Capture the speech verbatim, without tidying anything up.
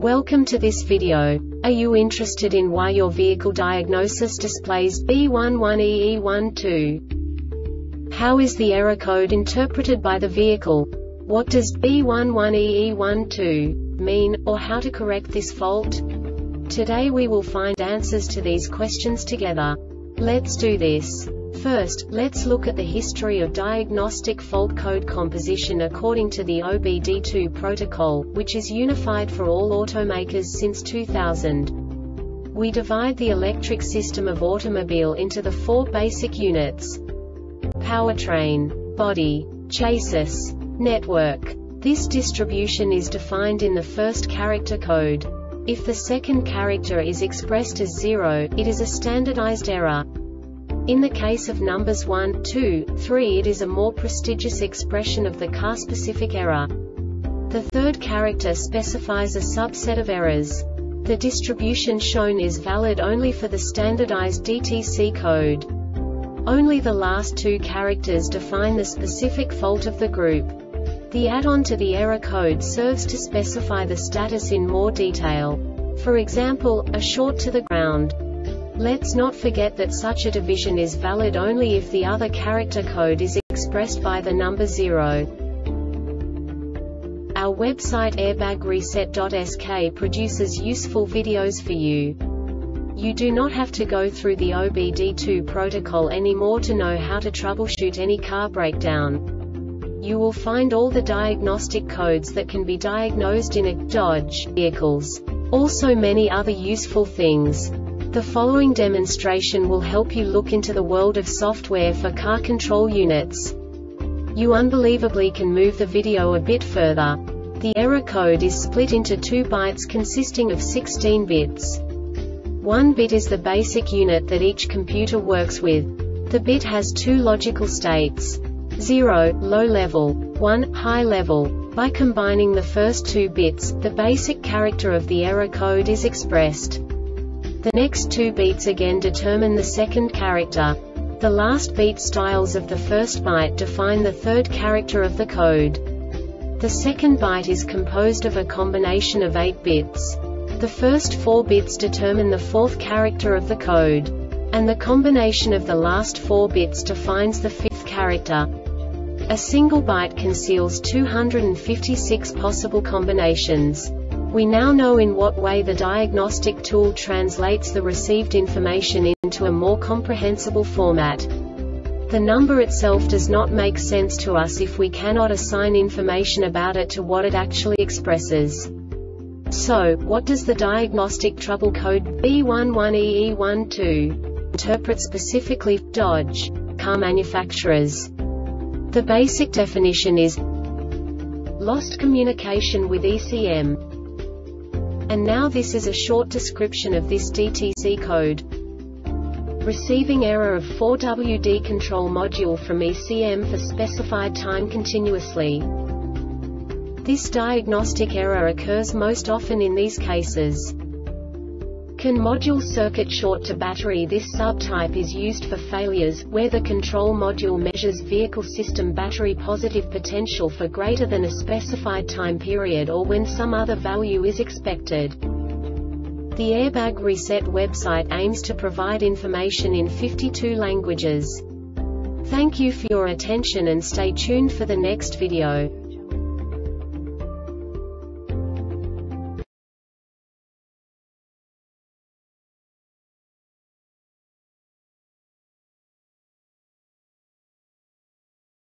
Welcome to this video. Are you interested in why your vehicle diagnosis displays B one one E E one two? How is the error code interpreted by the vehicle? What does B one one E E one two mean, or how to correct this fault? Today we will find answers to these questions together. Let's do this. First, let's look at the history of diagnostic fault code composition according to the O B D two protocol, which is unified for all automakers since two thousand. We divide the electric system of automobile into the four basic units: powertrain, body, chassis, network. This distribution is defined in the first character code. If the second character is expressed as zero, it is a standardized error. In the case of numbers one, two, three, it is a more prestigious expression of the car-specific error. The third character specifies a subset of errors. The distribution shown is valid only for the standardized D T C code. Only the last two characters define the specific fault of the group. The add-on to the error code serves to specify the status in more detail. For example, a short to the ground. Let's not forget that such a division is valid only if the other character code is expressed by the number zero. Our website airbag reset dot S K produces useful videos for you. You do not have to go through the O B D two protocol anymore to know how to troubleshoot any car breakdown. You will find all the diagnostic codes that can be diagnosed in a Dodge vehicles. Also many other useful things. The following demonstration will help you look into the world of software for car control units. You unbelievably can move the video a bit further. The error code is split into two bytes consisting of sixteen bits. One bit is the basic unit that each computer works with. The bit has two logical states: zero, low level, one, high level. By combining the first two bits, the basic character of the error code is expressed. The next two beats again determine the second character. The last beat styles of the first byte define the third character of the code. The second byte is composed of a combination of eight bits. The first four bits determine the fourth character of the code. And the combination of the last four bits defines the fifth character. A single byte conceals two hundred fifty-six possible combinations. We now know in what way the diagnostic tool translates the received information into a more comprehensible format. The number itself does not make sense to us if we cannot assign information about it to what it actually expresses. So, what does the diagnostic trouble code B one one E E one two interpret specifically for Dodge car manufacturers? The basic definition is lost communication with E C M. And now this is a short description of this D T C code. Receiving error of four W D control module from E C M for specified time continuously. This diagnostic error occurs most often in these cases. Can module circuit short to battery? This subtype is used for failures, where the control module measures vehicle system battery positive potential for greater than a specified time period or when some other value is expected. The Airbag Reset website aims to provide information in fifty-two languages. Thank you for your attention and stay tuned for the next video.